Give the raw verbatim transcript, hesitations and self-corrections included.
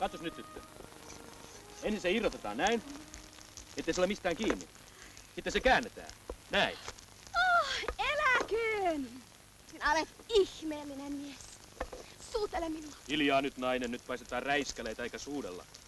Katsos nyt, tyttö. Ensin se irrotetaan näin, ettei se ole mistään kiinni. Sitten se käännetään. Näin. Oh, eläköön! Sinä olet ihmeellinen mies. Suutele minua. Hiljaa nyt, nainen. Nyt paistetaan räiskäleitä eikä suudella.